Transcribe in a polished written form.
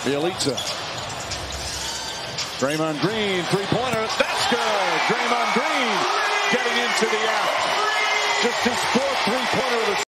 Bielitsa. Draymond Green, three-pointer. That's good. Draymond Green getting into the out. Just his fourth three-pointer of the